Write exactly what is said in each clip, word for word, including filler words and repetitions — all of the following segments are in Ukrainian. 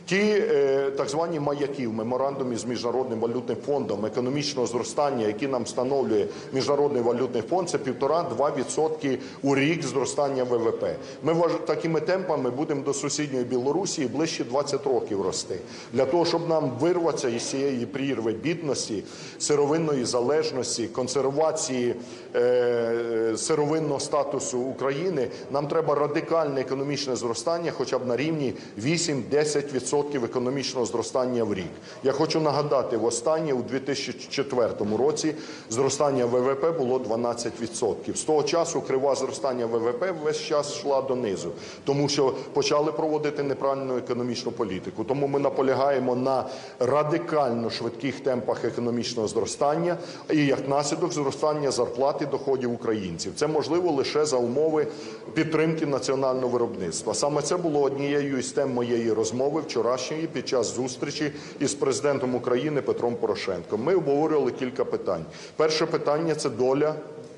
Ті е, так звані маяки в меморандумі з Міжнародним валютним фондом економічного зростання, які нам встановлює Міжнародний валютний фонд, це півтора-два відсотки у рік зростання ВВП. Ми такими темпами будемо до сусідньої Білорусі ближче двадцять років рости. Для того, щоб нам вирватися із цієї прірви бідності, сировинної залежності, консервації е, сировинного статусу України, нам треба радикальне економічне зростання хоча б на рівні вісім-десять відсотків економічного зростання в рік. Я хочу нагадати, востаннє у дві тисячі четвертому році зростання ВВП було дванадцять відсотків. З того часу крива зростання ВВП весь час йшла донизу, тому що почали проводити неправильну економічну політику. Тому ми наполягаємо на радикально швидких темпах економічного зростання і, як наслідок, зростання зарплат і доходів українців. Це можливо лише за умови підтримки національного виробництва. Саме це було однією із тем моєї розмови вчорашньої під час зустрічі із президентом України Петром Порошенком. Ми обговорювали кілька питань. Перше питання – це доля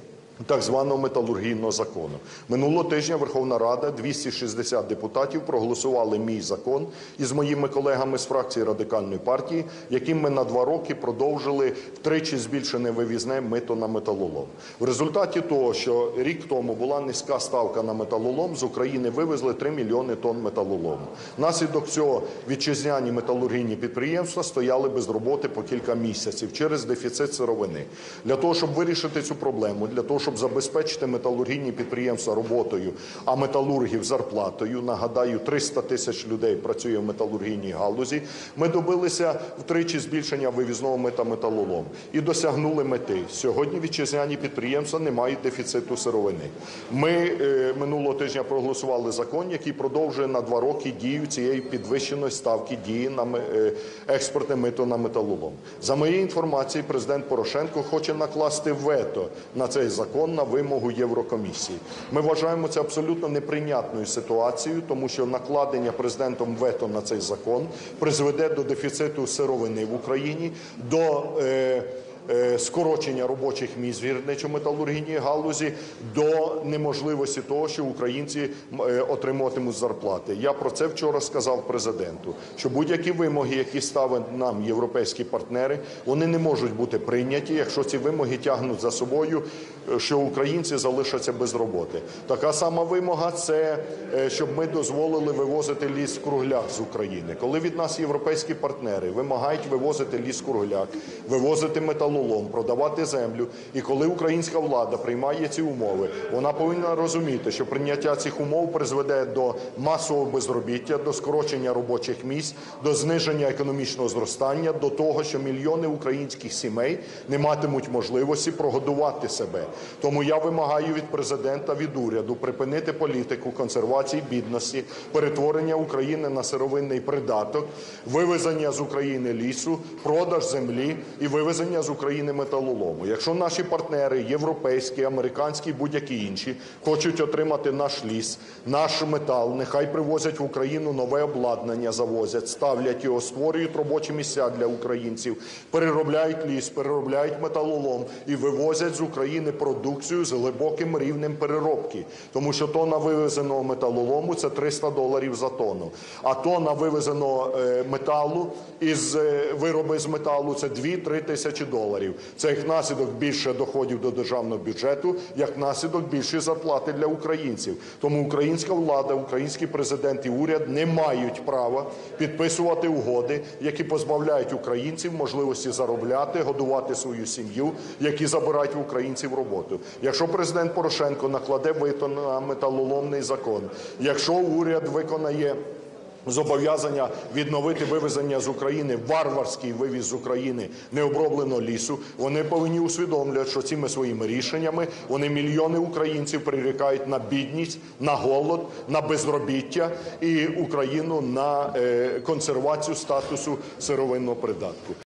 так званого металургійного закону. Минулого тижня Верховна Рада, двісті шістдесят депутатів проголосували мій закон із моїми колегами з фракції Радикальної партії, яким ми на два роки продовжили втричі збільшене вивізне мито на металолом. В результаті того, що рік тому була низька ставка на металолом, з України вивезли три мільйони тонн металолому. Внаслідок цього вітчизняні металургійні підприємства стояли без роботи по кілька місяців через дефіцит сировини. Для того, щоб вирішити цю проблему, для того, щоб забезпечити металургійні підприємства роботою, а металургів зарплатою, нагадаю, триста тисяч людей працює в металургійній галузі, ми добилися втричі збільшення вивізного мита металолом і досягнули мети. Сьогодні вітчизняні підприємства не мають дефіциту сировини. Ми е, минулого тижня проголосували закон, який продовжує на два роки дію цієї підвищеної ставки дії на е, експортне мито на металолом. За моєю інформацією, президент Порошенко хоче накласти вето на цей закон на вимогу Єврокомісії. Ми вважаємо це абсолютно неприйнятною ситуацією, тому що накладення президентом вето на цей закон призведе до дефіциту сировини в Україні, до е, скорочення робочих місць в гірничо-металургійній галузі, до неможливості того, що українці отримуватимуть зарплати. Я про це вчора сказав президенту, що будь-які вимоги, які ставлять нам європейські партнери, вони не можуть бути прийняті, якщо ці вимоги тягнуть за собою, що українці залишаться без роботи. Така сама вимога – це щоб ми дозволили вивозити ліс-кругляк з України. Коли від нас європейські партнери вимагають вивозити ліс-кругляк, вивозити металолом, продавати землю, і коли українська влада приймає ці умови, вона повинна розуміти, що прийняття цих умов призведе до масового безробіття, до скорочення робочих місць, до зниження економічного зростання, до того, що мільйони українських сімей не матимуть можливості прогодувати себе. Тому я вимагаю від президента, від уряду припинити політику консервації бідності, перетворення України на сировинний придаток, вивезення з України лісу, продаж землі і вивезення з України металолому. Якщо наші партнери, європейські, американські, будь-які інші, хочуть отримати наш ліс, наш метал, нехай привозять в Україну нове обладнання, завозять, ставлять його, створюють робочі місця для українців, переробляють ліс, переробляють металолом і вивозять з України продукцію з глибоким рівнем переробки. Тому що тонна вивезеного металолому – це триста доларів за тонну. А тонна вивезеного е, металу із е, вироби з металу – це дві-три тисячі доларів. Це як наслідок більше доходів до державного бюджету, як наслідок більші зарплати для українців. Тому українська влада, український президент і уряд не мають права підписувати угоди, які позбавляють українців можливості заробляти, годувати свою сім'ю, які забирають в українців роботу. Якщо президент Порошенко накладе вето на металоломний закон, якщо уряд виконає зобов'язання відновити вивезення з України, варварський вивіз з України необробленого лісу, вони повинні усвідомлювати, що цими своїми рішеннями вони мільйони українців прирікають на бідність, на голод, на безробіття і Україну на е, консервацію статусу сировинного придатку.